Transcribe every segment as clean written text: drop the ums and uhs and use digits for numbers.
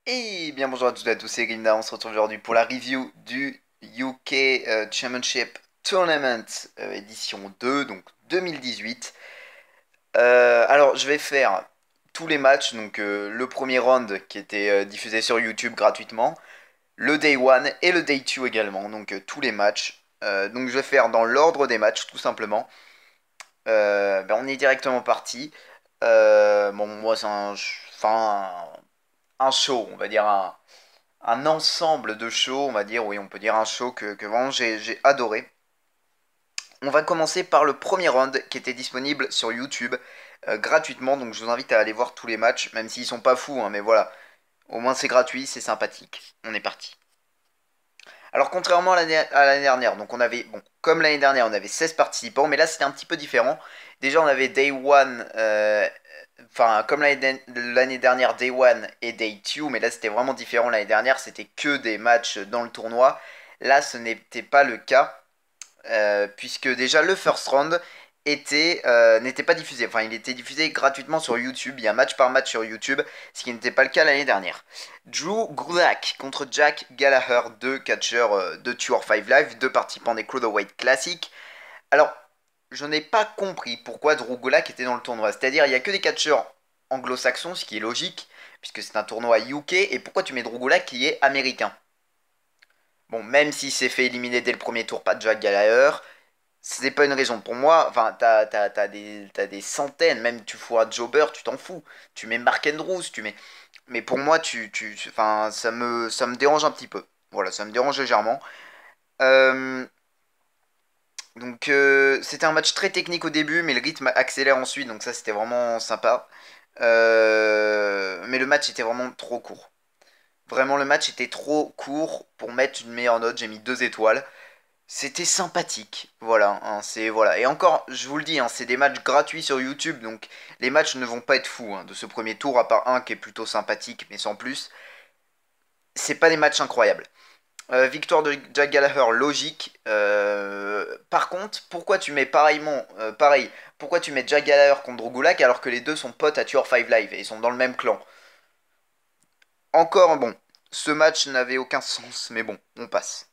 Et bien bonjour à toutes et à tous, c'est Grinda, on se retrouve aujourd'hui pour la review du UK Championship Tournament édition 2, donc 2018. Alors je vais faire tous les matchs, donc le premier round qui était diffusé sur YouTube gratuitement, le Day 1 et le Day 2 également, donc tous les matchs. Donc je vais faire dans l'ordre des matchs tout simplement. On est directement parti. Bon moi c'est un show, on va dire un ensemble de shows, on va dire, oui, on peut dire un show que vraiment j'ai adoré. On va commencer par le premier round qui était disponible sur YouTube gratuitement, donc je vous invite à aller voir tous les matchs, même s'ils sont pas fous, hein, mais voilà, au moins c'est gratuit, c'est sympathique. On est parti. Alors contrairement à l'année dernière, donc on avait, bon, comme l'année dernière, on avait 16 participants, mais là c'était un petit peu différent. Déjà on avait Day 1, comme l'année dernière, Day 1 et Day 2, mais là c'était vraiment différent. L'année dernière c'était que des matchs dans le tournoi. Là ce n'était pas le cas, puisque déjà le first round n'était pas diffusé. Enfin, il était diffusé gratuitement sur YouTube. Il y a match par match sur YouTube, ce qui n'était pas le cas l'année dernière. Drew Gulak contre Jack Gallagher, deux catcheurs de Tour 5 Live, deux participants des Cruiserweight Classic. Alors, je n'ai pas compris pourquoi Drew Gulak était dans le tournoi. C'est-à-dire, il n'y a que des catcheurs anglo-saxons, ce qui est logique, puisque c'est un tournoi UK. Et pourquoi tu mets Drew Gulak qui est américain? Bon, même s'il s'est fait éliminer dès le premier tour par Jack Gallagher, c'est pas une raison. Pour moi, enfin, t'as des centaines, même tu fous un jobber, tu t'en fous. Tu mets Mark Andrews, tu mets. Mais pour moi, enfin, ça me dérange un petit peu. Voilà, ça me dérange légèrement. Euh, c'était un match très technique au début, mais le rythme accélère ensuite, donc ça c'était vraiment sympa. Mais le match était vraiment trop court. Vraiment, le match était trop court pour mettre une meilleure note. J'ai mis 2 étoiles. C'était sympathique, voilà, hein, c'est voilà. Et encore, je vous le dis, hein, c'est des matchs gratuits sur YouTube, donc les matchs ne vont pas être fous hein, de ce premier tour, à part un qui est plutôt sympathique, mais sans plus. C'est pas des matchs incroyables. Victoire de Jack Gallagher, logique. Par contre, pourquoi tu mets pareil, pourquoi tu mets Jack Gallagher contre Drew Gulak alors que les deux sont potes à Tour 5 Live et ils sont dans le même clan? Encore bon, ce match n'avait aucun sens, mais bon, on passe.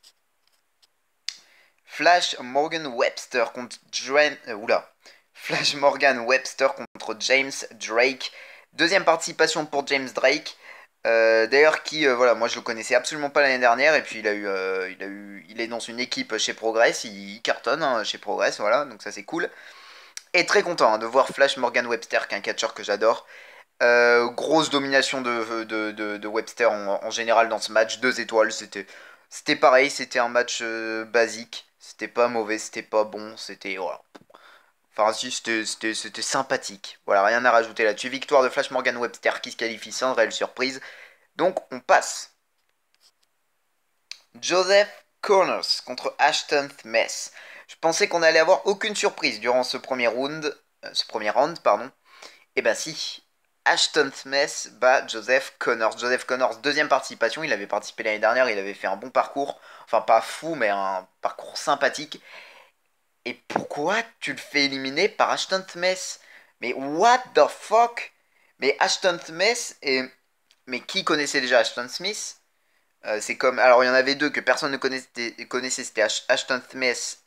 Flash Morgan Webster contre Flash Morgan Webster contre James Drake. Deuxième participation pour James Drake. D'ailleurs, voilà, moi je le connaissais absolument pas l'année dernière, et puis il est dans une équipe chez Progress, il cartonne hein, chez Progress, voilà, donc ça c'est cool. Et très content hein, de voir Flash Morgan Webster, qui est un catcheur que j'adore. Grosse domination de Webster en général dans ce match, 2 étoiles, c'était pareil, c'était un match basique, c'était pas mauvais, c'était pas bon, c'était voilà. Enfin si, c'était sympathique. Voilà, rien à rajouter là-dessus. Victoire de Flash Morgan Webster qui se qualifie sans réelle surprise. Donc on passe. Joseph Connors contre Ashton Mess. Je pensais qu'on allait avoir aucune surprise durant ce premier round, pardon. Et ben si, Ashton Smith bat Joseph Connors. Joseph Connors, deuxième participation, il avait participé l'année dernière, il avait fait un bon parcours, enfin pas fou, mais un parcours sympathique. Et pourquoi tu le fais éliminer par Ashton Smith? Mais what the fuck? Mais Ashton Smith et... Mais qui connaissait déjà Ashton Smith? C'est comme... Alors il y en avait deux que personne ne connaissait, c'était Ashton Smith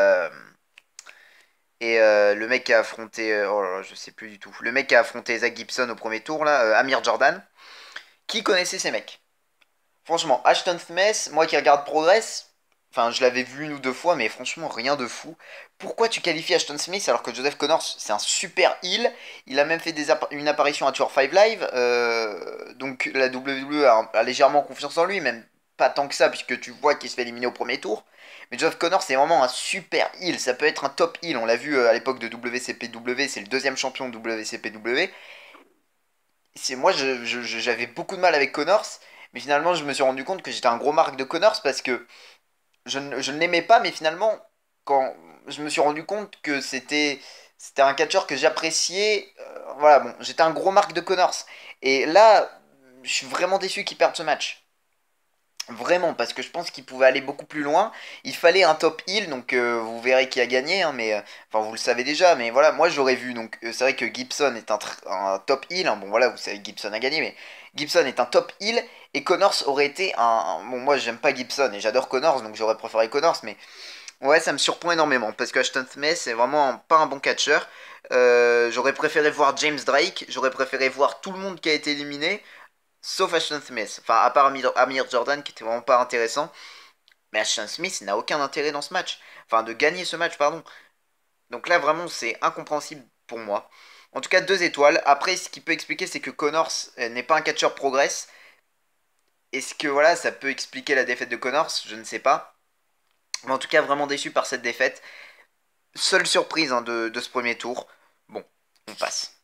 et le mec qui a affronté, oh là là, je sais plus du tout. Le mec qui a affronté Zach Gibson au premier tour, là, Amir Jordan. Qui connaissait ces mecs? Franchement, Ashton Smith, moi qui regarde Progress, enfin je l'avais vu une ou deux fois, mais franchement rien de fou. Pourquoi tu qualifies Ashton Smith alors que Joseph Connors c'est un super heel? Il a même fait une apparition à Tour 5 Live, donc la WWE a légèrement confiance en lui, même pas tant que ça, puisque tu vois qu'il se fait éliminer au premier tour. Mais Joseph Connors c'est vraiment un super heel, ça peut être un top heel, on l'a vu à l'époque de WCPW, c'est le deuxième champion de WCPW. Moi j'avais beaucoup de mal avec Connors, mais finalement je me suis rendu compte que j'étais un gros marque de Connors parce que je ne l'aimais pas, mais finalement, quand je me suis rendu compte que c'était un catcheur que j'appréciais, voilà, bon, j'étais un gros marque de Connors. Et là, je suis vraiment déçu qu'il perde ce match. Vraiment, parce que je pense qu'il pouvait aller beaucoup plus loin. Il fallait un top heel, donc vous verrez qui a gagné, hein, mais enfin vous le savez déjà, mais voilà, moi j'aurais vu. Donc c'est vrai que Gibson est un top heel, hein, bon voilà, vous savez que Gibson a gagné, mais Gibson est un top heel Et Connors aurait été Bon, moi j'aime pas Gibson et j'adore Connors, donc j'aurais préféré Connors, mais ouais, ça me surprend énormément parce que Ashton Smith c'est vraiment pas un bon catcheur. J'aurais préféré voir James Drake, j'aurais préféré voir tout le monde qui a été éliminé, sauf Ashton Smith. Enfin, à part Amir Jordan qui était vraiment pas intéressant. Mais Ashton Smith n'a aucun intérêt dans ce match. Enfin, de gagner ce match, pardon. Donc là, vraiment, c'est incompréhensible pour moi. En tout cas, 2 étoiles. Après, ce qui peut expliquer, c'est que Connors n'est pas un catcheur progress. Est-ce que voilà, ça peut expliquer la défaite de Connors? Je ne sais pas. Mais en tout cas, vraiment déçu par cette défaite. Seule surprise hein, de ce premier tour. Bon, on passe.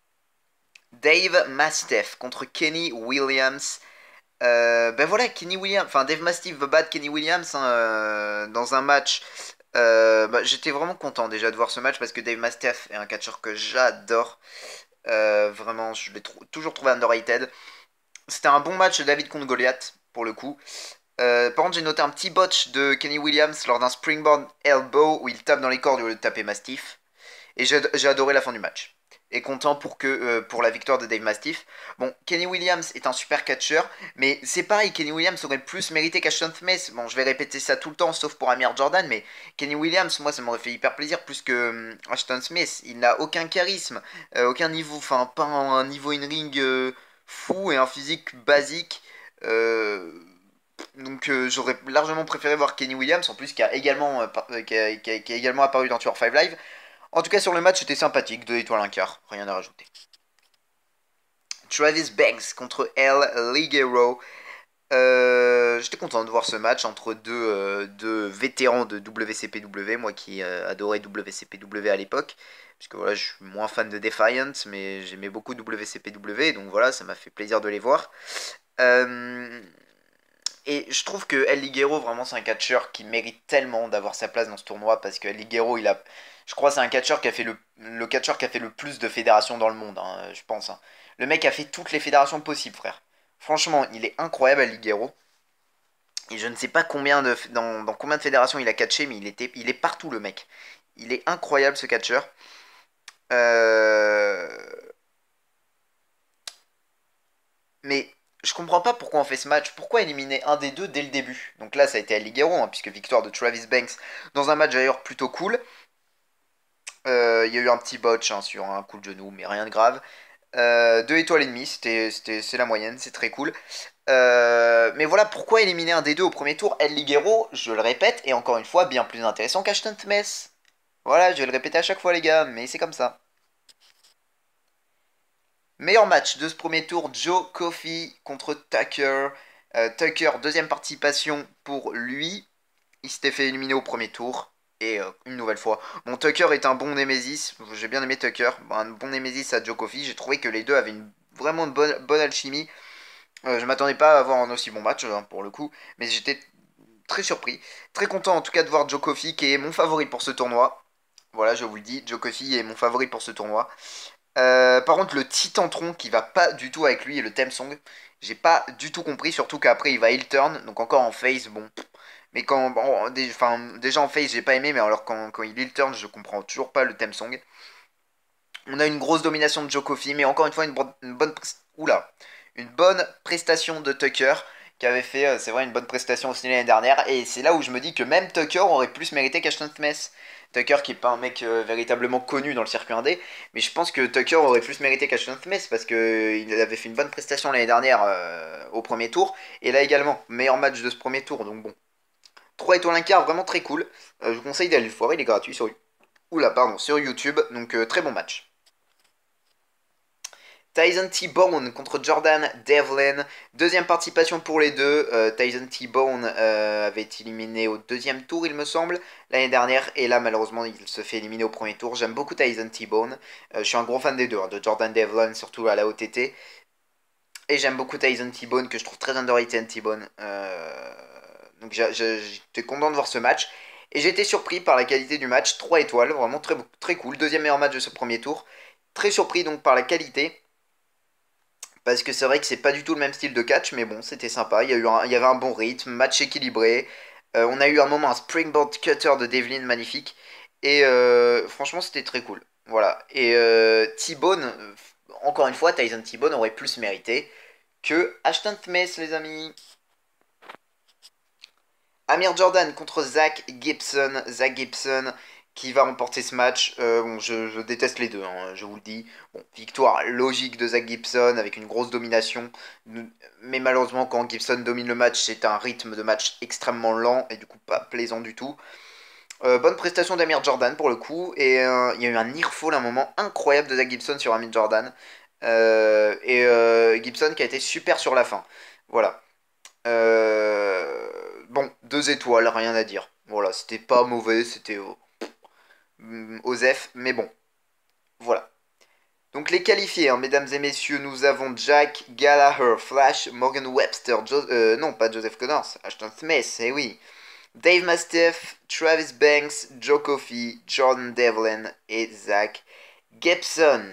Dave Mastiff contre Kenny Williams. Ben voilà, Kenny Williams, enfin Dave Mastiff va battre Kenny Williams hein, dans un match. Bah, j'étais vraiment content déjà de voir ce match parce que Dave Mastiff est un catcheur que j'adore. Vraiment, je l'ai toujours trouvé underrated. C'était un bon match de David contre Goliath, pour le coup. Par contre, j'ai noté un petit botch de Kenny Williams lors d'un springboard elbow où il tape dans les cordes au lieu de taper Mastiff. Et j'ai adoré la fin du match. Et content pour la victoire de Dave Mastiff. Bon, Kenny Williams est un super catcheur, mais c'est pareil, Kenny Williams aurait plus mérité qu'Ashton Smith. Bon, je vais répéter ça tout le temps, sauf pour Amir Jordan, mais Kenny Williams, moi, ça m'aurait fait hyper plaisir plus que Ashton Smith. Il n'a aucun charisme, aucun niveau, enfin, pas un niveau in-ring fou et un physique basique. Euh, donc j'aurais largement préféré voir Kenny Williams, en plus qui a également, qui a également apparu dans Tour 5 Live. En tout cas, sur le match, c'était sympathique. 2 étoiles, un quart. Rien à rajouter. Travis Banks contre El Ligero. J'étais content de voir ce match entre deux vétérans de WCPW. Moi qui adorais WCPW à l'époque. Puisque voilà, je suis moins fan de Defiant, mais j'aimais beaucoup WCPW. Donc voilà, ça m'a fait plaisir de les voir. Euh, et je trouve que El Ligero, vraiment, c'est un catcheur qui mérite tellement d'avoir sa place dans ce tournoi parce que El Ligero, je crois, que c'est un catcheur qui a fait le catcheur qui a fait le plus de fédérations dans le monde, hein, je pense. Hein. Le mec a fait toutes les fédérations possibles, frère. Franchement, il est incroyable, El Ligero. Et je ne sais pas dans combien de fédérations il a catché, mais il est partout, le mec. Il est incroyable, ce catcheur. Euh, Mais je comprends pas pourquoi on fait ce match. Pourquoi éliminer un des deux dès le début? Donc là, ça a été El Ligero, hein, puisque victoire de Travis Banks dans un match d'ailleurs plutôt cool. Il y a eu un petit botch hein, sur un coup de genou, mais rien de grave. 2 étoiles et demie, c'est la moyenne, c'est très cool. Mais voilà, pourquoi éliminer un des deux au premier tour? El Ligero, je le répète, est encore une fois bien plus intéressant qu'Ashton Smith. Voilà, je vais le répéter à chaque fois les gars, mais c'est comme ça. Meilleur match de ce premier tour, Joe Coffey contre Tucker. Tucker, deuxième participation pour lui. Il s'était fait éliminer au premier tour. Et une nouvelle fois. Bon, Tucker est un bon Nemesis. J'ai bien aimé Tucker. Bon, un bon Nemesis à Joe Coffey. J'ai trouvé que les deux avaient vraiment une bonne alchimie. Je m'attendais pas à avoir un aussi bon match, hein, pour le coup. Mais j'étais très surpris. Très content en tout cas de voir Joe Coffey, qui est mon favori pour ce tournoi. Voilà, je vous le dis. Joe Coffey est mon favori pour ce tournoi. Par contre, le Titantron qui va pas du tout avec lui et le theme song, j'ai pas du tout compris, surtout qu'après il va heel turn, donc encore en face, bon. Mais déjà en face j'ai pas aimé, mais alors quand il heel turn, je comprends toujours pas le theme song. On a une grosse domination de Joe Coffey, mais encore une fois une bonne prestation de Tucker qui avait fait, c'est vrai, une bonne prestation aussi l'année dernière. Et c'est là où je me dis que même Tucker aurait plus mérité qu'Ashton Smith. Tucker qui est pas un mec véritablement connu dans le circuit indé, mais je pense que Tucker aurait plus mérité qu'Ashton Smith parce que il avait fait une bonne prestation l'année dernière au premier tour. Et là également, meilleur match de ce premier tour, donc bon. 3 étoiles un quart, vraiment très cool. Je vous conseille d'aller le voir, il est gratuit sur YouTube, donc très bon match. Tyson T-Bone contre Jordan Devlin. Deuxième participation pour les deux. Tyson T-Bone avait été éliminé au deuxième tour, il me semble, l'année dernière. Et là, malheureusement, il se fait éliminer au premier tour. J'aime beaucoup Tyson T-Bone. Je suis un gros fan des deux, hein, de Jordan Devlin, surtout à la OTT. Et j'aime beaucoup Tyson T-Bone, que je trouve très underrated T-Bone. Donc j'étais content de voir ce match. Et j'ai été surpris par la qualité du match. 3 étoiles, vraiment très, très cool. Deuxième meilleur match de ce premier tour. Très surpris donc par la qualité. Parce que c'est vrai que c'est pas du tout le même style de catch, mais bon, c'était sympa. Il y avait un bon rythme, match équilibré. On a eu un moment un springboard cutter de Devlin magnifique. Et franchement, c'était très cool. Voilà. Et T-Bone, encore une fois, Tyson T-Bone aurait plus mérité que Ashton Smith, les amis. Amir Jordan contre Zach Gibson. Zach Gibson qui va remporter ce match. Bon, je déteste les deux, hein, je vous le dis. Bon, victoire logique de Zach Gibson avec une grosse domination. Mais malheureusement, quand Gibson domine le match, c'est un rythme de match extrêmement lent et du coup pas plaisant du tout. Bonne prestation d'Amir Jordan pour le coup. Et il y a eu un nearfall, un moment incroyable de Zach Gibson sur Amir Jordan. Gibson qui a été super sur la fin. Voilà. Bon, 2 étoiles, rien à dire. Voilà, c'était pas mauvais, c'était Osef, mais bon, voilà. Donc les qualifiés, hein, mesdames et messieurs, nous avons Jack Gallagher, Flash, Morgan Webster, non pas Joseph Connors, Ashton Smith, eh oui, Dave Mastiff, Travis Banks, Joe Coffey, Jordan Devlin et Zach Gibson.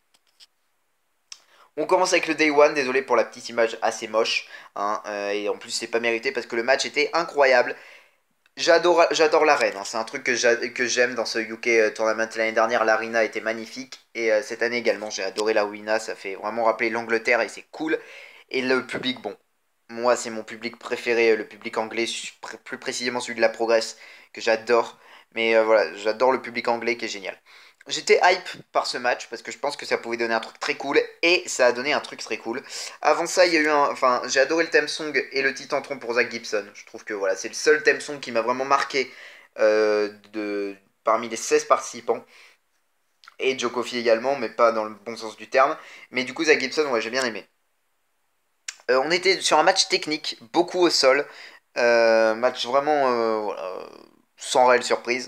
On commence avec le Day One, désolé pour la petite image assez moche, hein, et en plus c'est pas mérité parce que le match était incroyable. J'adore l'arène, hein. C'est un truc que j'aime dans ce UK Tournament. L'année dernière, l'arena était magnifique. Et cette année également, j'ai adoré la Arena. Ça fait vraiment rappeler l'Angleterre et c'est cool. Et le public, bon, moi c'est mon public préféré, le public anglais, plus précisément celui de la Progress, que j'adore. Mais voilà, j'adore le public anglais qui est génial. J'étais hype par ce match parce que je pense que ça pouvait donner un truc très cool et ça a donné un truc très cool. Avant ça, il y a eu enfin, j'ai adoré le theme song et le Titantron pour Zach Gibson. Je trouve que voilà, c'est le seul theme song qui m'a vraiment marqué parmi les 16 participants. Et Joe Coffey également, mais pas dans le bon sens du terme. Mais du coup, Zach Gibson, ouais, j'ai bien aimé. On était sur un match technique, beaucoup au sol. Match vraiment voilà, sans réelle surprise.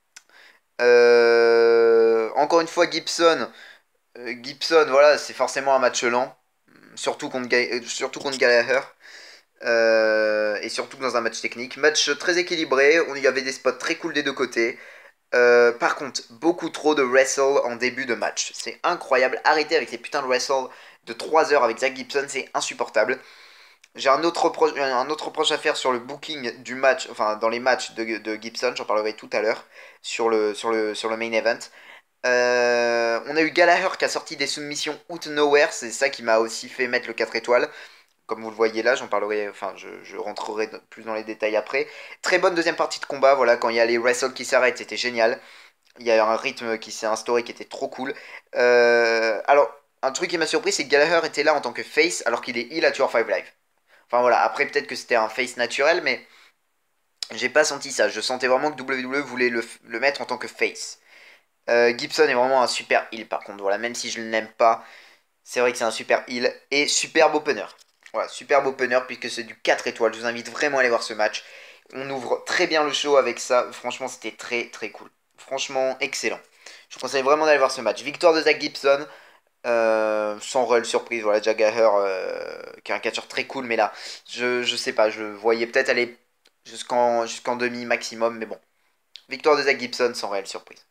Encore une fois, Gibson, voilà, c'est forcément un match lent, surtout contre Gallagher, et surtout dans un match technique. Match très équilibré, il y avait des spots très cool des deux côtés. Par contre, beaucoup trop de wrestle en début de match. C'est incroyable, arrêtez avec ces putains de wrestle de 3 heures avec Zach Gibson, c'est insupportable. J'ai un autre reproche à faire sur le booking du match, enfin dans les matchs de Gibson, j'en parlerai tout à l'heure, sur le main event. On a eu Gallagher qui a sorti des submissions out nowhere, c'est ça qui m'a aussi fait mettre le 4 étoiles. Comme vous le voyez là, j'en parlerai, enfin je rentrerai plus dans les détails après. Très bonne deuxième partie de combat, voilà, quand il y a les wrestles qui s'arrêtent, c'était génial. Il y a un rythme qui s'est instauré qui était trop cool. Alors, un truc qui m'a surpris, c'est que Gallagher était là en tant que face alors qu'il est heal à Tour 5 Live. Enfin voilà, après peut-être que c'était un face naturel, mais j'ai pas senti ça. Je sentais vraiment que WWE voulait le mettre en tant que face. Gibson est vraiment un super heal par contre, voilà, même si je ne l'aime pas, c'est vrai que c'est un super heal et superbe opener. Voilà, superbe opener puisque c'est du 4 étoiles. Je vous invite vraiment à aller voir ce match. On ouvre très bien le show avec ça. Franchement, c'était très très cool. Franchement, excellent. Je vous conseille vraiment d'aller voir ce match. Victoire de Zach Gibson. Sans réelle surprise, voilà, Jagger qui est un catcheur très cool, mais là, je sais pas, je voyais peut-être aller jusqu'en demi maximum, mais bon. Victoire de Zach Gibson sans réelle surprise.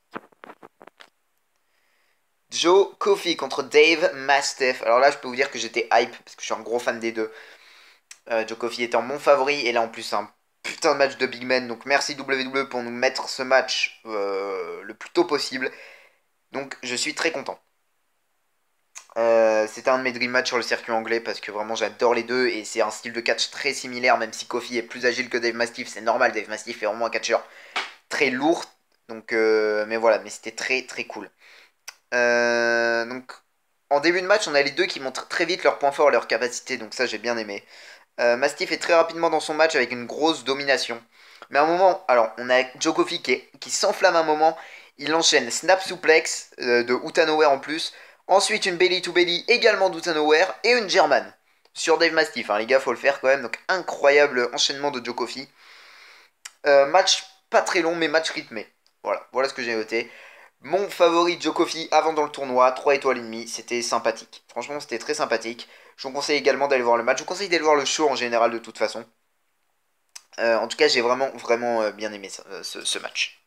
Joe Coffey contre Dave Mastiff. Alors là, je peux vous dire que j'étais hype parce que je suis un gros fan des deux. Joe Coffey étant mon favori et là en plus un putain de match de big man. Donc merci WWE pour nous mettre ce match le plus tôt possible. Donc je suis très content. C'était un de mes dream matchs sur le circuit anglais parce que vraiment j'adore les deux et c'est un style de catch très similaire. Même si Coffey est plus agile que Dave Mastiff, c'est normal. Dave Mastiff est vraiment un catcheur très lourd. Donc, mais voilà, mais c'était très très cool. Donc, en début de match, on a les deux qui montrent très vite leurs points forts et leurs capacités, donc ça j'ai bien aimé. Mastiff est très rapidement dans son match avec une grosse domination. Mais à un moment, alors on a Joe Coffey qui s'enflamme un moment, il enchaîne snap suplex de Utanoware en plus, ensuite une belly to belly également d'Utanoware et une German sur Dave Mastiff, hein, les gars faut le faire quand même, donc incroyable enchaînement de Joe Coffey. Match pas très long mais match rythmé. Voilà ce que j'ai noté. Mon favori Joe Coffey avant dans le tournoi, 3 étoiles et demie, c'était sympathique. Franchement, c'était très sympathique. Je vous conseille également d'aller voir le match. Je vous conseille d'aller voir le show en général de toute façon. En tout cas, j'ai vraiment bien aimé ce match.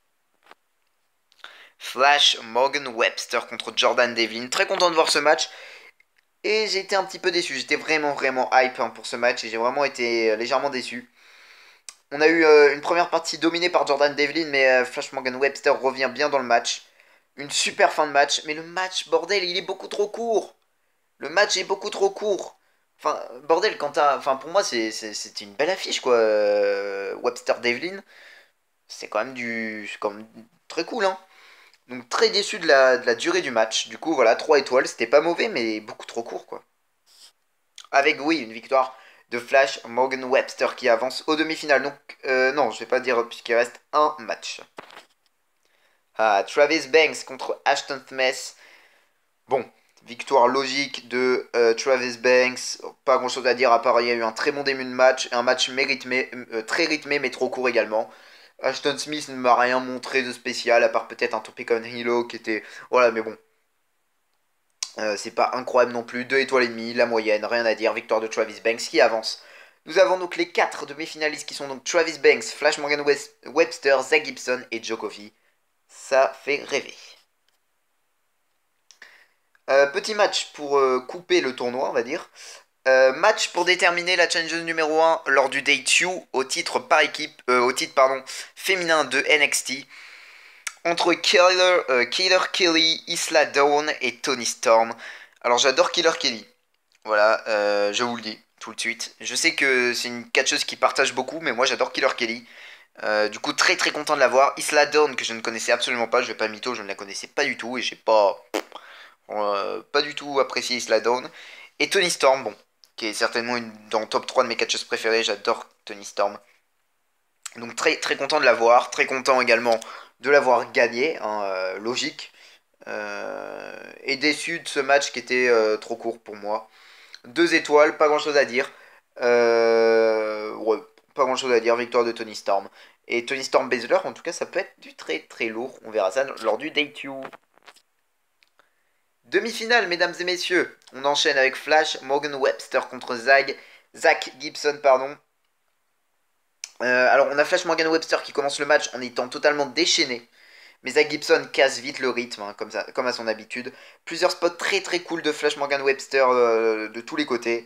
Flash Morgan Webster contre Jordan Devlin. Très content de voir ce match. Et j'ai été un petit peu déçu. J'étais vraiment hype hein, pour ce match et j'ai vraiment été légèrement déçu. On a eu une première partie dominée par Jordan Devlin, mais Flash Morgan Webster revient bien dans le match. Une super fin de match, mais le match, bordel, il est beaucoup trop court. Le match est beaucoup trop court. Enfin, bordel, quand t'as. Enfin, pour moi, c'était une belle affiche, quoi. Webster Devlin, c'est quand même c'est quand même très cool, hein. Donc, très déçu de la durée du match. Du coup, voilà, 3 étoiles. C'était pas mauvais, mais beaucoup trop court, quoi. Avec, oui, une victoire de Flash Morgan Webster qui avance aux demi-finales. Donc, non, je vais pas dire, puisqu'il reste un match. Ah, Travis Banks contre Ashton Smith. Bon, victoire logique de Travis Banks. Pas grand chose à dire à part il y a eu un très bon début de match. Un match très rythmé mais trop court également. Ashton Smith ne m'a rien montré de spécial à part peut-être un topic on Hilo qui était. Voilà, mais bon. C'est pas incroyable non plus. 2 étoiles et demie, la moyenne, rien à dire. Victoire de Travis Banks qui avance. Nous avons donc les 4 demi-finalistes qui sont donc Travis Banks, Flash Morgan Webster, Zach Gibson et Joe Coffey. Ça fait rêver. Petit match pour couper le tournoi, on va dire. Match pour déterminer la challengeuse numéro 1 lors du Day 2 au titre par équipe, au titre pardon, féminin de NXT entre Killer Kelly, Isla Dawn et Tony Storm. Alors j'adore Killer Kelly, voilà, je vous le dis tout de suite. Je sais que c'est une catcheuse qui partage beaucoup, mais moi j'adore Killer Kelly. Du coup très très content de la voir. Isla Dawn que je ne connaissais absolument pas, je vais pas mytho, je ne la connaissais pas du tout et j'ai pas du tout apprécié Isla Dawn. Et Tony Storm, bon, qui est certainement dans le top 3 de mes catcheuses préférées, j'adore Tony Storm. Donc très très content de l'avoir, très content également de l'avoir gagné, hein, logique. Et déçu de ce match qui était trop court pour moi. 2 étoiles, pas grand chose à dire. Ouais, pas grand chose à dire, victoire de Tony Storm. Et Tony Storm Baszler, en tout cas, ça peut être du très très lourd. On verra ça lors du Day 2. Demi-finale, mesdames et messieurs. On enchaîne avec Flash Morgan Webster contre Zach Gibson, pardon. Alors, on a Flash Morgan Webster qui commence le match en étant totalement déchaîné. Mais Zach Gibson casse vite le rythme, hein, comme à son habitude. Plusieurs spots très très cool de Flash Morgan Webster de tous les côtés.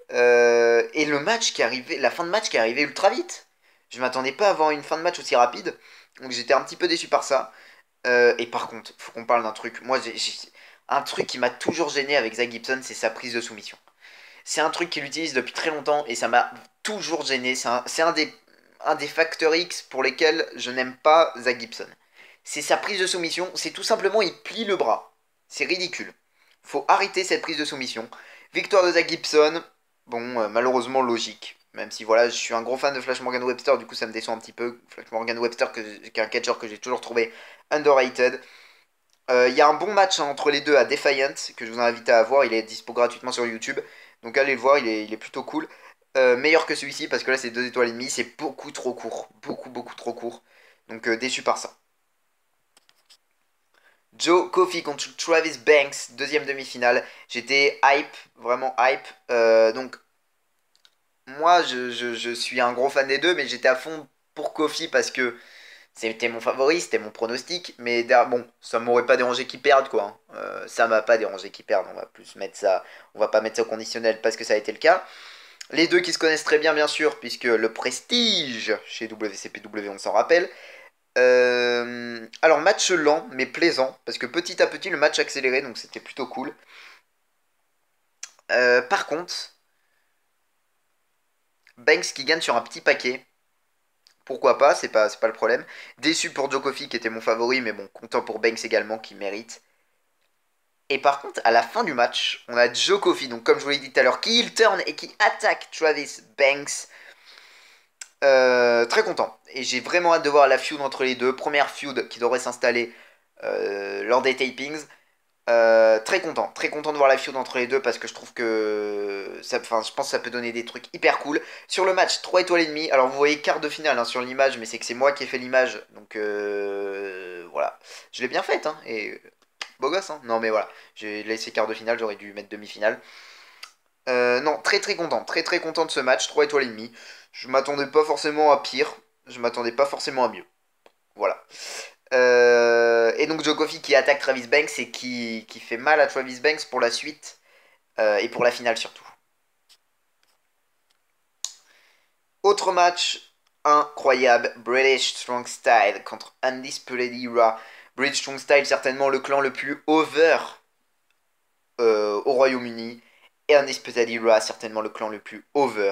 Et le match qui arrivait, la fin de match qui arrivait ultra vite. Je m'attendais pas à avoir une fin de match aussi rapide. Donc j'étais un petit peu déçu par ça. Et par contre, faut qu'on parle d'un truc. Moi, un truc qui m'a toujours gêné avec Zach Gibson, c'est sa prise de soumission. C'est un truc qu'il utilise depuis très longtemps et ça m'a toujours gêné. C'est un des facteurs X pour lesquels je n'aime pas Zach Gibson. C'est sa prise de soumission, c'est tout simplement il plie le bras. C'est ridicule. Faut arrêter cette prise de soumission. Victoire de Zach Gibson, bon, malheureusement logique. Même si voilà, je suis un gros fan de Flash Morgan Webster, du coup ça me déçoit un petit peu. Flash Morgan Webster, qui est un catcher que j'ai toujours trouvé underrated. Il y a un bon match, hein, entre les deux à Defiant, que je vous invite à voir, il est dispo gratuitement sur YouTube. Donc allez le voir, il est plutôt cool. Meilleur que celui-ci, parce que là c'est 2 étoiles et demie, c'est beaucoup trop court. Beaucoup trop court. Donc déçu par ça. Joe Coffey contre Travis Banks, deuxième demi-finale. J'étais hype, vraiment hype. Donc moi je suis un gros fan des deux, mais j'étais à fond pour Coffey parce que c'était mon favori, c'était mon pronostic, mais bon, ça m'aurait pas dérangé qu'ils perdent, quoi, hein. Ça m'a pas dérangé qu'ils perdent, on va plus mettre ça, on va pas mettre ça au conditionnel parce que ça a été le cas. Les deux qui se connaissent très bien, bien sûr, puisque le prestige chez WCPW, on s'en rappelle. Alors, match lent, mais plaisant, parce que petit à petit, le match accéléré, donc c'était plutôt cool. Par contre, Banks qui gagne sur un petit paquet, pourquoi pas, c'est pas le problème. Déçu pour Joe Coffey qui était mon favori, mais bon, content pour Banks également qui mérite. Et par contre, à la fin du match, on a Joe Coffey, donc comme je vous l'ai dit tout à l'heure, qui il turn et qui attaque Travis Banks. Très content. Et j'ai vraiment hâte de voir la feud entre les deux. Première feud qui devrait s'installer lors des tapings. Très content de voir la feud entre les deux parce que je trouve que enfin, je pense que ça peut donner des trucs hyper cool. Sur le match, 3 étoiles et demie. Alors vous voyez quart de finale, hein, sur l'image, mais c'est que c'est moi qui ai fait l'image. Donc voilà. Je l'ai bien faite, hein, et beau gosse, hein. Non mais voilà, j'ai laissé quart de finale, j'aurais dû mettre demi-finale. Non, très content. Très content de ce match, 3 étoiles et demie. Je m'attendais pas forcément à pire. Je m'attendais pas forcément à mieux. Voilà. Et donc Joe Coffey qui attaque Travis Banks et qui fait mal à Travis Banks pour la suite et pour la finale surtout. Autre match incroyable, British Strong Style contre Undisputed Era. British Strong Style, certainement le clan le plus over au Royaume-Uni. Et Undisputed Era, certainement le clan le plus over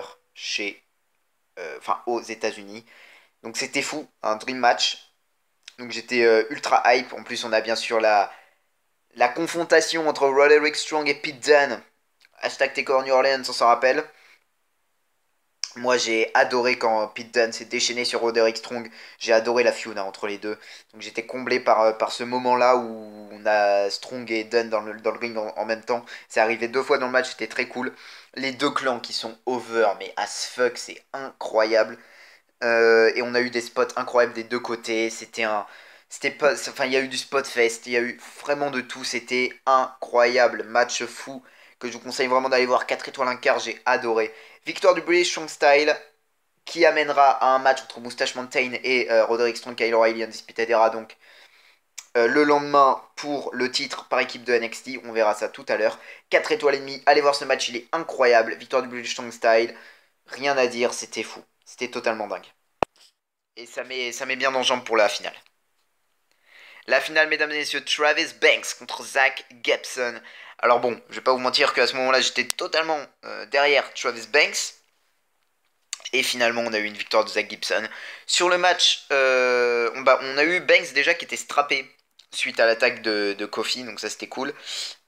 aux États-Unis. Donc c'était fou, un dream match. Donc j'étais ultra hype. En plus, on a bien sûr la confrontation entre Roderick Strong et Pete Dunne. Hashtag Takeover New Orleans, on s'en rappelle. Moi, j'ai adoré quand Pete Dunne s'est déchaîné sur Roderick Strong. J'ai adoré la feud entre les deux. Donc j'étais comblé par ce moment-là où on a Strong et Dunne dans le ring en même temps. C'est arrivé 2 fois dans le match, c'était très cool. Les deux clans qui sont over, mais as fuck, c'est incroyable. Et on a eu des spots incroyables des deux côtés. C'était pas, enfin, il y a eu du spot fest, il y a eu vraiment de tout. C'était incroyable, match fou que je vous conseille vraiment d'aller voir. 4 étoiles un quart, j'ai adoré. Victoire du British Strong Style qui amènera à un match entre Moustache Mountain et Roderick Strong, Kyle O'Reilly, Undisputed Era. Donc le lendemain pour le titre par équipe de NXT. On verra ça tout à l'heure. 4 étoiles et demie. Allez voir ce match, il est incroyable. Victoire du British Strong Style. Rien à dire, c'était fou. C'était totalement dingue. Et ça met bien en jambe pour la finale. La finale, mesdames et messieurs, Travis Banks contre Zach Gibson. Alors bon, je vais pas vous mentir qu'à ce moment-là, j'étais totalement derrière Travis Banks. Et finalement, on a eu une victoire de Zach Gibson. Sur le match, on a eu Banks déjà qui était strappé suite à l'attaque de Kofi, donc ça c'était cool.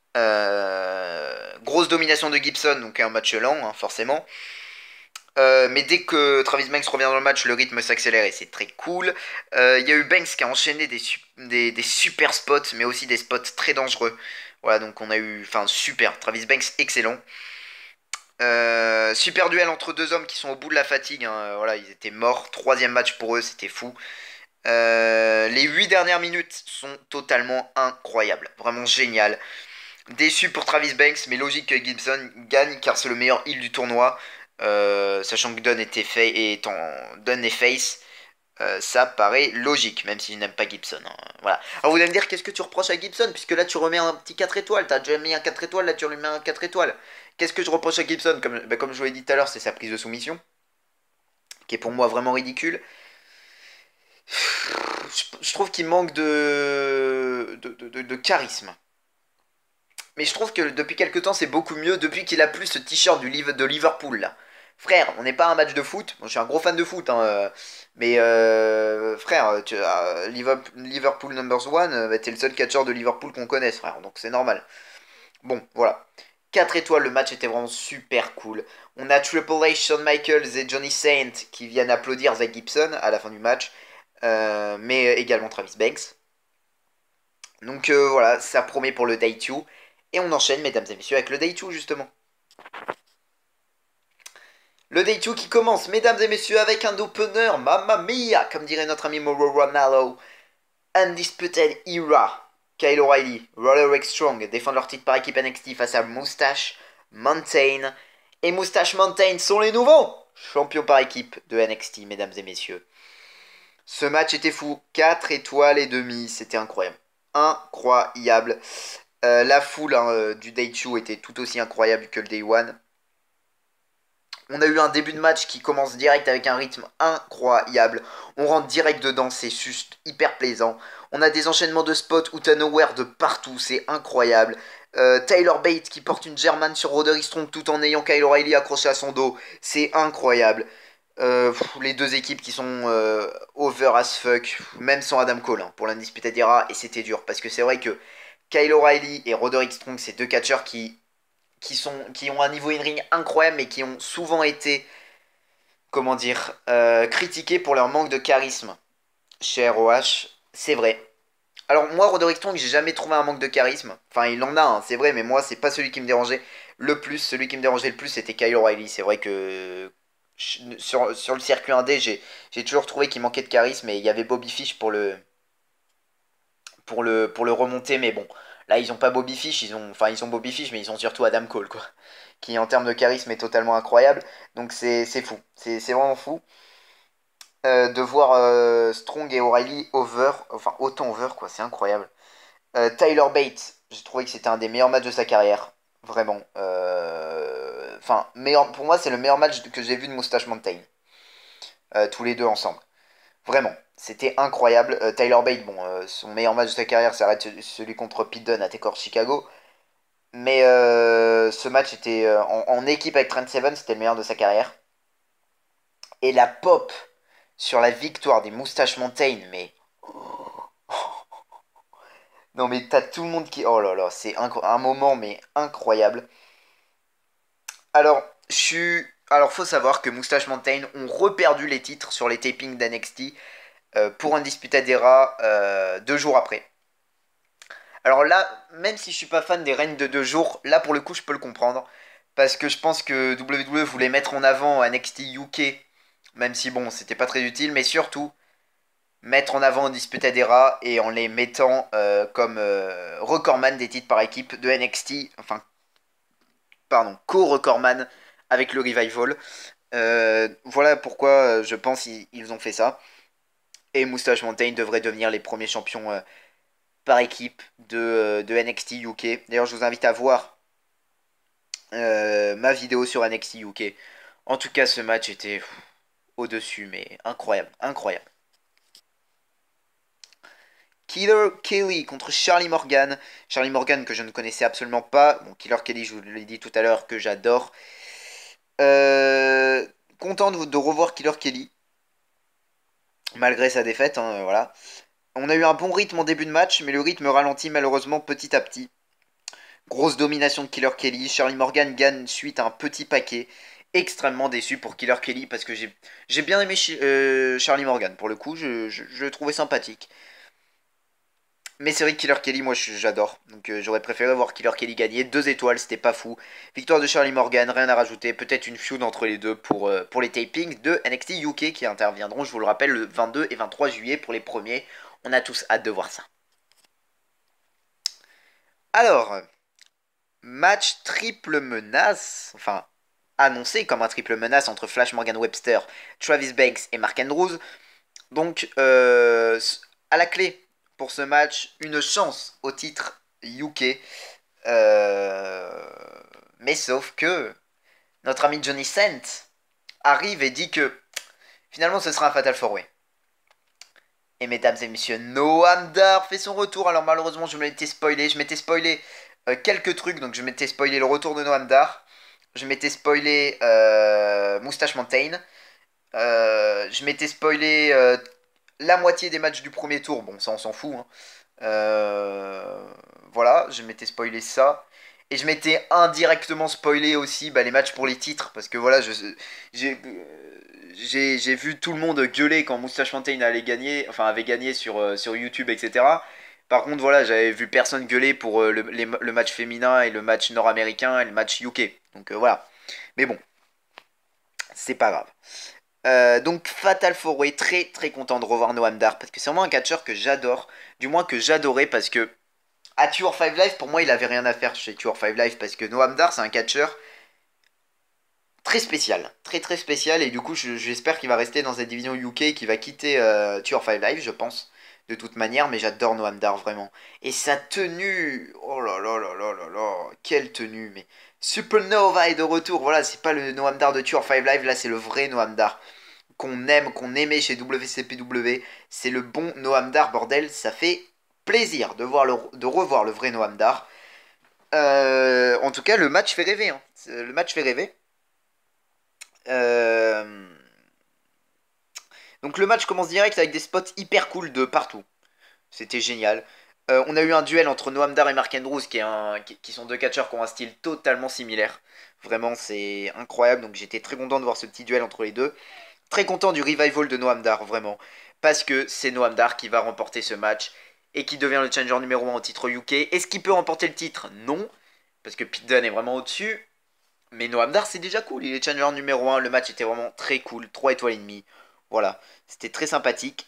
Grosse domination de Gibson, donc un match lent, hein, forcément. Mais dès que Travis Banks revient dans le match, le rythme s'accélère et c'est très cool. Il y a eu Banks qui a enchaîné des super spots, mais aussi des spots très dangereux. Voilà, donc on a eu... Enfin, super. Travis Banks, excellent. Super duel entre deux hommes qui sont au bout de la fatigue. Hein. Voilà, ils étaient morts. 3e match pour eux, c'était fou. Les 8 dernières minutes sont totalement incroyables. Vraiment génial. Déçu pour Travis Banks, mais logique que Gibson gagne car c'est le meilleur heel du tournoi. Sachant que Dunn est face, ça paraît logique, même si je n'aime pas Gibson. Hein. Voilà. Alors vous allez me dire, qu'est-ce que tu reproches à Gibson? Puisque là tu remets un petit 4 étoiles, t'as déjà mis un 4 étoiles, là tu remets un 4 étoiles. Qu'est-ce que je reproche à Gibson? Comme je vous l'ai dit tout à l'heure, c'est sa prise de soumission, qui est pour moi vraiment ridicule. Je trouve qu'il manque de charisme. Mais je trouve que depuis quelques temps, c'est beaucoup mieux depuis qu'il a plus ce t-shirt de Liverpool là. Frère, on n'est pas un match de foot. Bon, je suis un gros fan de foot, hein, mais frère, Liverpool numbers one, t'es le seul catcheur de Liverpool qu'on connaisse, frère. Donc c'est normal. Bon, voilà. 4 étoiles, le match était vraiment super cool. On a Triple H, Shawn Michaels et Johnny Saint qui viennent applaudir Zach Gibson à la fin du match, mais également Travis Banks. Donc voilà, ça promet pour le Day 2. Et on enchaîne, mesdames et messieurs, avec le Day 2, justement. Le Day 2 qui commence, mesdames et messieurs, avec un opener, mamma mia, comme dirait notre ami Mauro Ranallo. Undisputed Era. Kyle O'Reilly, Roderick Strong défendent leur titre par équipe NXT face à Moustache Mountain. Et Moustache Mountain sont les nouveaux champions par équipe de NXT, mesdames et messieurs. Ce match était fou, 4 étoiles et demie, c'était incroyable. Incroyable. La foule du Day 2 était tout aussi incroyable que le Day 1. On a eu un début de match qui commence direct avec un rythme incroyable. On rentre direct dedans, c'est juste hyper plaisant. On a des enchaînements de spots out of nowhere de partout, c'est incroyable. Tyler Bate qui porte une German sur Roderick Strong tout en ayant Kyle O'Reilly accroché à son dos, c'est incroyable. Les deux équipes qui sont over as fuck, même sans Adam Cole hein, pour l'Undisputed Era, et c'était dur parce que c'est vrai que Kyle O'Reilly et Roderick Strong, c'est deux catcheurs qui ont un niveau in-ring incroyable, mais qui ont souvent été, comment dire, critiqués pour leur manque de charisme chez ROH. C'est vrai. Alors moi, Roderick Strong, j'ai jamais trouvé un manque de charisme. Enfin, il en a, hein, c'est vrai, mais moi, c'est pas celui qui me dérangeait le plus. Celui qui me dérangeait le plus, c'était Kyle O'Reilly. C'est vrai que sur le circuit indé, j'ai toujours trouvé qu'il manquait de charisme, et il y avait Bobby Fish pour le remonter, mais bon, là ils ont pas Bobby Fish, ils ont Bobby Fish, mais ils ont surtout Adam Cole, quoi, qui en termes de charisme est totalement incroyable, donc c'est fou, c'est vraiment fou de voir Strong et O'Reilly enfin autant over, quoi, c'est incroyable. Tyler Bate, j'ai trouvé que c'était un des meilleurs matchs de sa carrière, vraiment, enfin, pour moi c'est le meilleur match que j'ai vu de Moustache Mountain, tous les deux ensemble. Vraiment, c'était incroyable. Tyler Bate, bon, son meilleur match de sa carrière, ça reste celui contre Pete Dunne à Takeover Chicago. Mais ce match était en équipe avec Trent Seven, c'était le meilleur de sa carrière. Et la pop sur la victoire des Moustache Mountain, mais non mais t'as tout le monde qui... Oh là là, c'est un moment mais incroyable. Alors, Alors faut savoir que Moustache Mountain ont reperdu les titres sur les tapings d'NXT pour Undisputed Era 2 jours après. Alors là, même si je suis pas fan des règnes de 2 jours, là pour le coup je peux le comprendre. Parce que je pense que WWE voulait mettre en avant NXT UK, même si bon, c'était pas très utile, mais surtout mettre en avant Undisputed Era et en les mettant comme recordman des titres par équipe de NXT, enfin, pardon, co-recordman avec le Revival. Voilà pourquoi je pense ils ont fait ça. Et Moustache Mountain devrait devenir les premiers champions par équipe de NXT UK. D'ailleurs, je vous invite à voir ma vidéo sur NXT UK. En tout cas, ce match était au-dessus, mais incroyable, incroyable. Killer Kelly contre Charlie Morgan. Charlie Morgan que je ne connaissais absolument pas. Bon, Killer Kelly, je vous l'ai dit tout à l'heure, que j'adore. Euh, Content de revoir Killer Kelly, malgré sa défaite, hein, voilà. On a eu un bon rythme en début de match, mais le rythme ralentit malheureusement petit à petit. Grosse domination de Killer Kelly. Charlie Morgan gagne suite à un petit paquet. Extrêmement déçu pour Killer Kelly parce que j'ai bien aimé Charlie Morgan. Pour le coup, je le trouvais sympathique. Mais c'est vrai que Killer Kelly, moi j'adore. Donc j'aurais préféré voir Killer Kelly gagner. 2 étoiles, c'était pas fou. Victoire de Charlie Morgan, rien à rajouter. Peut-être une feud entre les deux pour les tapings de NXT UK qui interviendront, je vous le rappelle, le 22 et 23 juillet pour les premiers. On a tous hâte de voir ça. Alors, match triple menace, enfin annoncé comme un triple menace entre Flash Morgan Webster, Travis Banks et Mark Andrews. Donc à la clé pour ce match, une chance au titre UK. Mais sauf que notre ami Johnny Saint arrive et dit que finalement ce sera un Fatal 4-Way. Et mesdames et messieurs, Noam Dar fait son retour. Alors malheureusement je m'étais spoilé quelques trucs. Donc je m'étais spoilé le retour de Noam Dar. Je m'étais spoilé Moustache Mountain. Je m'étais spoilé la moitié des matchs du premier tour. Bon, ça on s'en fout. Hein. Voilà, je m'étais spoilé ça. Et je m'étais indirectement spoilé aussi les matchs pour les titres. Parce que voilà, j'ai vu tout le monde gueuler quand Moustache Mountain allait gagner, enfin avait gagné sur YouTube, etc. Par contre, voilà, j'avais vu personne gueuler pour le match féminin et le match nord-américain et le match UK. Donc voilà. Mais bon, c'est pas grave. Donc Fatal 4-Way, très très content de revoir Noam Dar parce que c'est vraiment un catcheur que j'adore, du moins que j'adorais parce que à Tour 5 Live pour moi il avait rien à faire chez Tour 5 Live parce que Noam Dar c'est un catcheur très spécial, très très spécial et du coup j'espère qu'il va rester dans cette division UK et qu'il va quitter Tour 5 Live je pense de toute manière mais j'adore Noam Dar vraiment et sa tenue, oh là là là là là là, quelle tenue mais Supernova est de retour, voilà c'est pas le Noam Dar de Tour 5 Live là c'est le vrai Noam Dar qu'on aime, qu'on aimait chez WCPW. C'est le bon Noam Dar, bordel. Ça fait plaisir de revoir le vrai Noam Dar. En tout cas, le match fait rêver. Hein. Le match fait rêver. Euh, Donc le match commence direct avec des spots hyper cool de partout. C'était génial. On a eu un duel entre Noam Dar et Mark Andrews qui sont deux catcheurs qui ont un style totalement similaire. Vraiment, c'est incroyable. Donc j'étais très content de voir ce petit duel entre les deux. Très content du revival de Noam Dar, vraiment. Parce que c'est Noam Dar qui va remporter ce match et qui devient le challenger numéro 1 au titre UK. Est-ce qu'il peut remporter le titre? Non. Parce que Pete Dunne est vraiment au-dessus. Mais Noam Dar, c'est déjà cool. Il est challenger numéro 1. Le match était vraiment très cool. 3 étoiles et demie. Voilà. C'était très sympathique.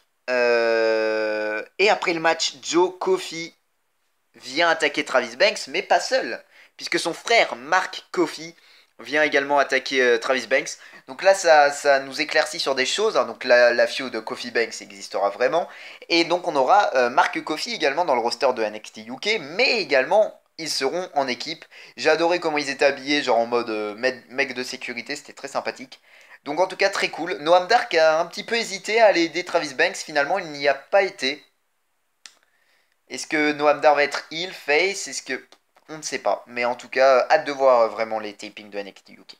Et après le match, Joe Coffey vient attaquer Travis Banks, mais pas seul. Puisque son frère, Mark Coffey, vient également attaquer Travis Banks. Donc là, ça nous éclaircit sur des choses. Hein. Donc la feud de Coffey Banks existera vraiment. Et donc on aura Mark Coffey également dans le roster de NXT UK. Mais également, ils seront en équipe. J'ai adoré comment ils étaient habillés, genre en mode mec de sécurité. C'était très sympathique. Donc en tout cas, très cool. Noam Dar a un petit peu hésité à aller aider Travis Banks. Finalement, il n'y a pas été. Est-ce que Noam Dar va être heel, face? Est-ce que... on ne sait pas. Mais en tout cas, hâte de voir vraiment les tapings de NXT UK.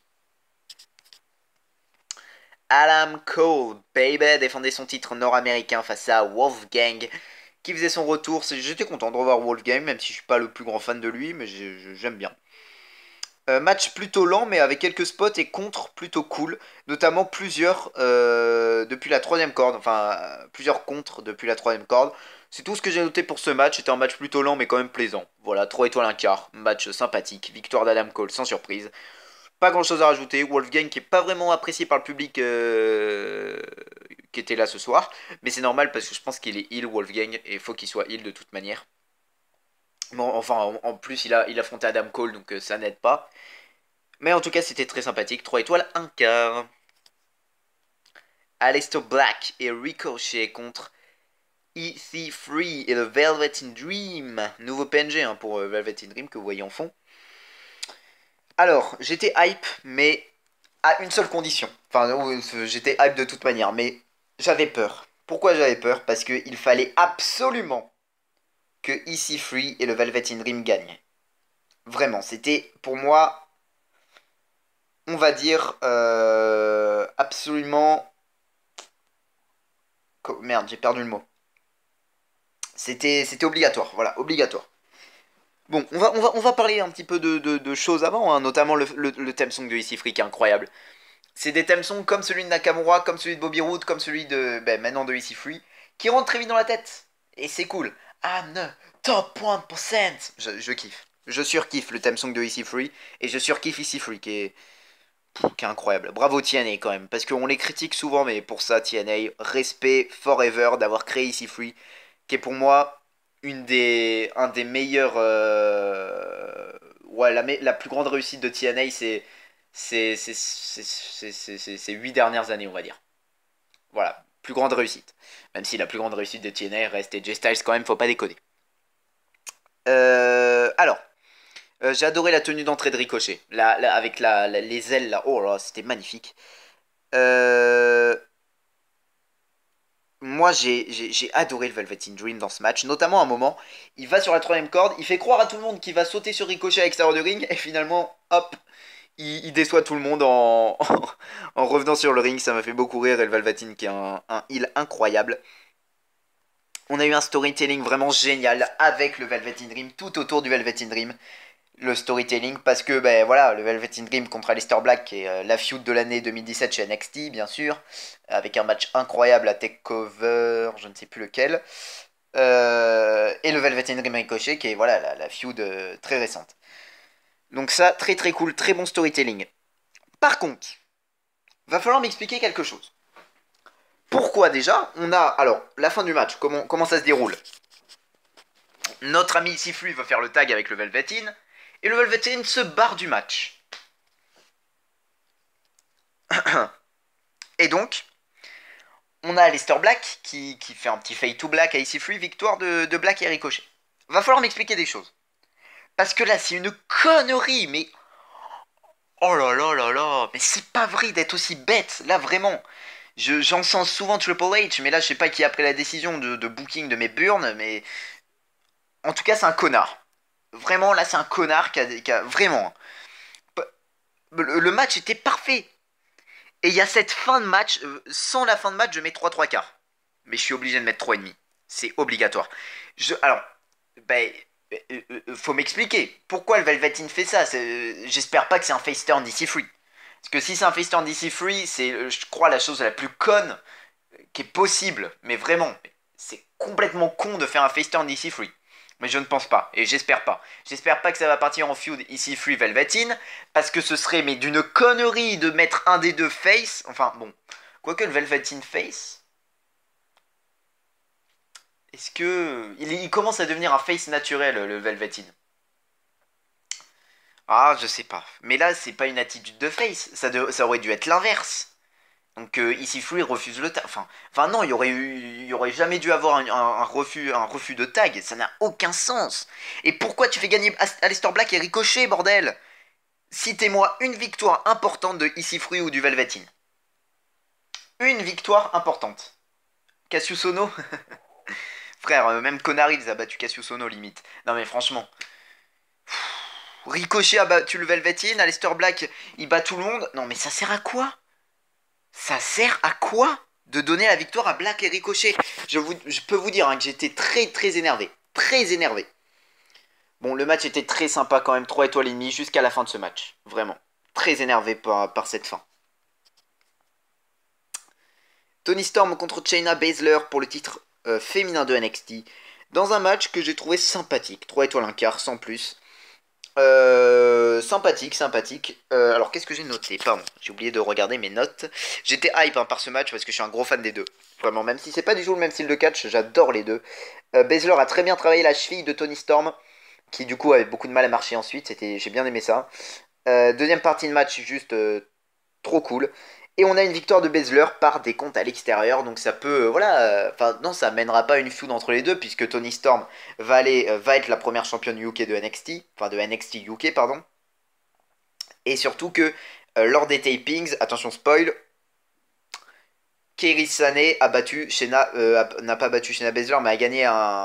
Adam Cole, baby, défendait son titre nord-américain face à Wolfgang, qui faisait son retour. J'étais content de revoir Wolfgang, même si je suis pas le plus grand fan de lui, mais j'aime bien. Match plutôt lent, mais avec quelques spots et contres plutôt cool, notamment plusieurs depuis la troisième corde, enfin plusieurs contres depuis la troisième corde. C'est tout ce que j'ai noté pour ce match. C'était un match plutôt lent, mais quand même plaisant. Voilà, 3 étoiles un quart, match sympathique, victoire d'Adam Cole sans surprise. Pas grand chose à rajouter. Wolfgang qui est pas vraiment apprécié par le public qui était là ce soir, mais c'est normal parce que je pense qu'il est heal Wolfgang et il faut qu'il soit heal de toute manière. Bon, enfin, en plus, il affrontait Adam Cole, donc ça n'aide pas. Mais en tout cas, c'était très sympathique. 3 étoiles, un quart. Aleister Black et Ricochet contre EC3 et le Velvet in Dream. Nouveau PNG hein, pour Velvet in Dream que vous voyez en fond. Alors, j'étais hype, mais à une seule condition. Enfin, j'étais hype de toute manière, mais j'avais peur. Pourquoi j'avais peur? Parce qu'il fallait absolument que EC3 et le Velvet in Dream gagnent. Vraiment, c'était pour moi, on va dire, absolument... Merde, j'ai perdu le mot. C'était obligatoire, voilà, obligatoire. Bon, on va parler un petit peu de choses avant, hein, notamment le thème song de EC3 qui est incroyable. C'est des thèmes songs comme celui de Nakamura, comme celui de Bobby Roode, comme celui de, maintenant de EC3, qui rentrent très vite dans la tête. Et c'est cool. I'm the top 1%. Je kiffe. Je surkiffe le thème song de EC3, et je surkiffe EC3 qui est incroyable. Bravo TNA quand même, parce qu'on les critique souvent, mais pour ça TNA, respect forever d'avoir créé EC3, qui est pour moi un des meilleurs... ouais, la plus grande réussite de TNA, c'est ces 8 dernières années, on va dire. Voilà, plus grande réussite. Même si la plus grande réussite de TNA reste AJ Styles quand même, faut pas déconner. Alors, j'ai adoré la tenue d'entrée de Ricochet, avec les ailes là, oh là, c'était magnifique. Euh, Moi, j'ai adoré le Velvet in Dream dans ce match, notamment à un moment, il va sur la troisième corde, il fait croire à tout le monde qu'il va sauter sur Ricochet à l'extérieur du ring, et finalement, hop, il déçoit tout le monde en revenant sur le ring. Ça m'a fait beaucoup rire, et le Velvet in qui est un heal incroyable. On a eu un storytelling vraiment génial avec le Velvet in Dream, tout autour du Velvet in Dream. Le storytelling, parce que ben voilà, le Velvet in Dream contre Aleister Black, qui est la feud de l'année 2017 chez NXT, bien sûr, avec un match incroyable à TakeOver, je ne sais plus lequel. Et le Velvet in Dream Ricochet, qui est voilà la feud très récente. Donc ça, très très cool, très bon storytelling. Par contre, va falloir m'expliquer quelque chose. Pourquoi déjà on a... Alors, la fin du match, comment ça se déroule? Notre ami Siflu va faire le tag avec le Velveteen, et le Velveteen se barre du match. Et donc, on a Aleister Black qui fait un petit fade to black à Siflu, victoire de Black et Ricochet. Va falloir m'expliquer des choses. Parce que là, c'est une connerie, mais... Oh là là là là, mais c'est pas vrai d'être aussi bête, là vraiment. J'en sens souvent Triple H, mais là je sais pas qui a pris la décision de booking de mes burns, mais en tout cas c'est un connard. Vraiment là c'est un connard vraiment. Le match était parfait. Et il y a cette fin de match, sans la fin de match je mets 3 quarts. Mais je suis obligé de mettre 3,5. C'est obligatoire. Alors, ben, faut m'expliquer. Pourquoi le Velveteen fait ça? J'espère pas que c'est un face turn d'ici free. Parce que si c'est un face turn d'ici free, c'est, je crois, la chose la plus conne qui est possible. Mais vraiment, c'est complètement con de faire un face turn d'ici free. Mais je ne pense pas, et j'espère pas. J'espère pas que ça va partir en feud ici free Velveteen, parce que ce serait mais d'une connerie de mettre un des deux face. Enfin bon, quoique le Velveteen face, est-ce que il commence à devenir un face naturel le Velveteen? Ah, je sais pas. Mais là, c'est pas une attitude de face. Ça aurait dû être l'inverse. Donc ici Free refuse le tag. Enfin non, il y aurait jamais dû avoir un refus de tag. Ça n'a aucun sens. Et pourquoi tu fais gagner Aleister Black et Ricochet, bordel? Citez-moi une victoire importante de Ici Free ou du Velveteen. Une victoire importante. Cassius Ohno. Frère, même Connery, ils a battu Cassius Ohno limite. Non mais franchement. Ricochet a battu le Velvet In, Aleister Black, il bat tout le monde. Non mais ça sert à quoi? Ça sert à quoi de donner la victoire à Black et Ricochet? Je peux vous dire hein, que j'étais très très énervé. Très énervé. Bon, le match était très sympa quand même, 3 étoiles et demie jusqu'à la fin de ce match. Vraiment. Très énervé par cette fin. Toni Storm contre Shayna Baszler pour le titre féminin de NXT. Dans un match que j'ai trouvé sympathique. 3 étoiles un quart, sans plus. Sympathique, sympathique. Alors qu'est-ce que j'ai noté? Pardon, j'ai oublié de regarder mes notes. J'étais hype hein, par ce match parce que je suis un gros fan des deux. Vraiment, même si c'est pas du tout le même style de catch, j'adore les deux. Baszler a très bien travaillé la cheville de Toni Storm, qui du coup avait beaucoup de mal à marcher ensuite. J'ai bien aimé ça. Deuxième partie de match, juste trop cool. Et on a une victoire de Baszler par des comptes à l'extérieur. Donc ça peut, voilà, enfin non, ça mènera pas à une feud entre les deux puisque Toni Storm va être la première championne UK de NXT, enfin de NXT UK pardon. Et surtout que lors des tapings, attention spoil, Kairi Sane a battu Shayna, n'a pas battu Shayna Baszler mais a gagné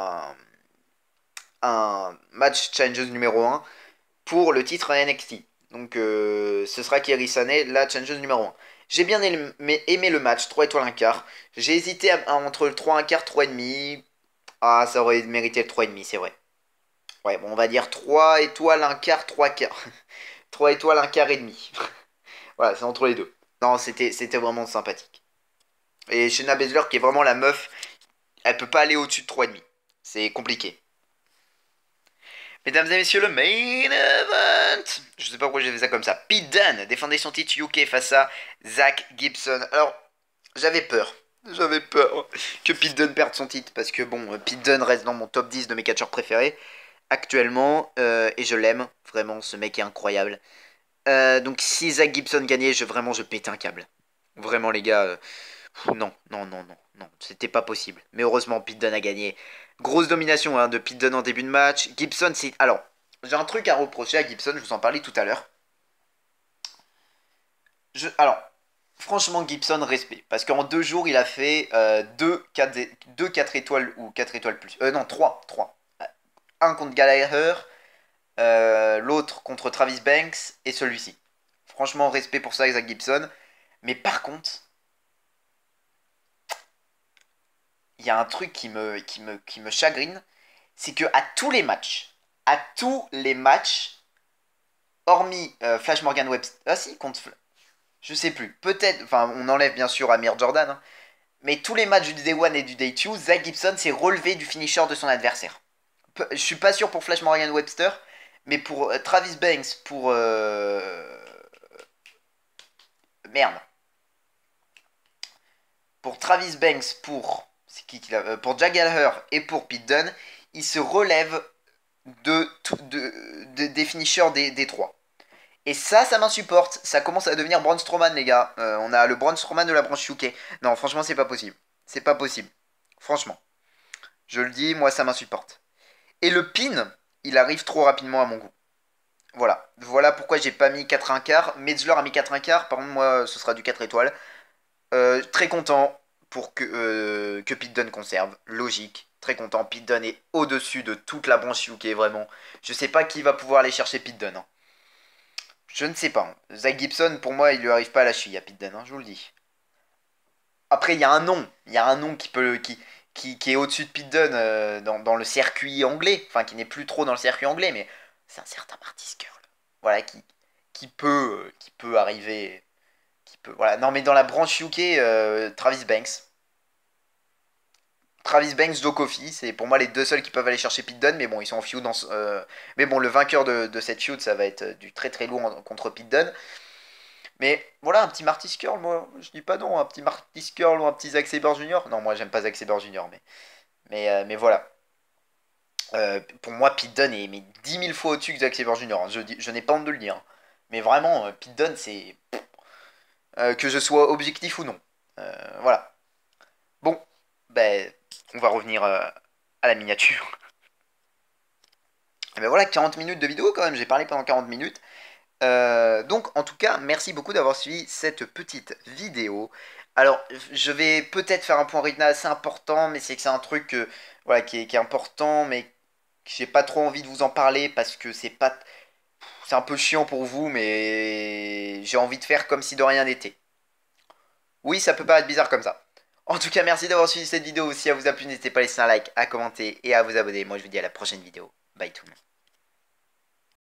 un match Challengers numéro 1 pour le titre NXT. Donc ce sera Kairi Sane, la Challengers numéro 1. J'ai bien aimé le match, 3 étoiles un quart. J'ai hésité entre le 3 un quart, 3,5. Ah, ça aurait mérité le 3,5, c'est vrai. Ouais, bon, on va dire 3 étoiles un quart, 3 quarts. 3 étoiles un quart et demi. Voilà, c'est entre les deux. Non, c'était vraiment sympathique. Et Shayna Baszler, qui est vraiment la meuf, elle peut pas aller au-dessus de 3,5. C'est compliqué. Mesdames et messieurs, le main event. Je sais pas pourquoi j'ai fait ça comme ça. Pete Dunne défendait son titre UK face à Zach Gibson. Alors, j'avais peur. J'avais peur que Pete Dunne perde son titre. Parce que bon, Pete Dunne reste dans mon top 10 de mes catcheurs préférés actuellement. Et je l'aime. Vraiment, ce mec est incroyable. Donc si Zach Gibson gagnait, vraiment je pétais un câble. Vraiment les gars, non, non, non, non, non, c'était pas possible. Mais heureusement, Pete Dunne a gagné. Grosse domination hein, de Pete Dunne en début de match. Gibson, c'est... Alors, j'ai un truc à reprocher à Gibson, je vous en parlais tout à l'heure. Alors, franchement, Gibson, respect. Parce qu'en 2 jours, il a fait 4 étoiles ou 4 étoiles plus. Non, 3. Un contre Gallagher, l'autre contre Travis Banks et celui-ci. Franchement, respect pour ça, Zach Gibson. Mais par contre, il y a un truc qui me chagrine, c'est que à tous les matchs, hormis Flash Morgan Webster, ah si, contre, je sais plus, peut-être, enfin on enlève bien sûr Amir Jordan, hein, mais tous les matchs du Day 1 et du Day 2, Zach Gibson s'est relevé du finisher de son adversaire. Je suis pas sûr pour Flash Morgan Webster, mais pour Travis Banks, merde, pour Travis Banks, pour Jack Gallagher et pour Pete Dunne, il se relève des finishers des trois. Et ça m'insupporte. Ça commence à devenir Braun Strowman, les gars. On a le Braun Strowman de la branche UK. Non, franchement, c'est pas possible. C'est pas possible. Franchement. Je le dis, moi, ça m'insupporte. Et le pin, il arrive trop rapidement à mon goût. Voilà. Voilà pourquoi j'ai pas mis 4 1 quart. Metzler a mis 4 1 quart. Par contre, moi, ce sera du 4 étoiles. Très content pour que Pete Dunne conserve. Logique. Très content. Pete Dunne est au-dessus de toute la branche UK, vraiment. Je sais pas qui va pouvoir aller chercher Pete Dunne. Hein. Je ne sais pas. Hein. Zach Gibson, pour moi, il lui arrive pas à la cheville à Pete Dunne, hein, je vous le dis. Après, il y a un nom. Il y a un nom qui est au-dessus de Pete Dunne dans le circuit anglais. Enfin, qui n'est plus trop dans le circuit anglais, mais c'est un certain Marty Scurll. Voilà, qui peut arriver. Voilà. Non, mais dans la branche UK, Travis Banks. Travis Banks, Joe Coffey, c'est pour moi les deux seuls qui peuvent aller chercher Pete Dunne, mais bon, ils sont en feud. Mais bon, le vainqueur de cette feud, ça va être du très très lourd contre Pete Dunne. Mais voilà, un petit Marty Scurll, moi, je dis pas non, un petit Marty Scurll ou un petit Zack Sabre Jr. Non, moi j'aime pas Zack Sabre Jr., mais voilà. Pour moi, Pete Dunne est mais 10 000 fois au-dessus que Zack Sabre Jr. Hein. Je n'ai pas honte de le dire. Mais vraiment, Pete Dunne, c'est. Que je sois objectif ou non. Voilà. Bon, ben, on va revenir à la miniature. Et ben voilà, 40 minutes de vidéo quand même, j'ai parlé pendant 40 minutes. Donc en tout cas, merci beaucoup d'avoir suivi cette petite vidéo. Alors, je vais peut-être faire un point rythme assez important, mais c'est que c'est un truc voilà, qui est important, mais que j'ai pas trop envie de vous en parler parce que c'est pas... c'est un peu chiant pour vous, mais j'ai envie de faire comme si de rien n'était. Oui, ça peut paraître bizarre comme ça. En tout cas, merci d'avoir suivi cette vidéo. Si elle vous a plu, n'hésitez pas à laisser un like, à commenter et à vous abonner. Moi, je vous dis à la prochaine vidéo. Bye tout le monde.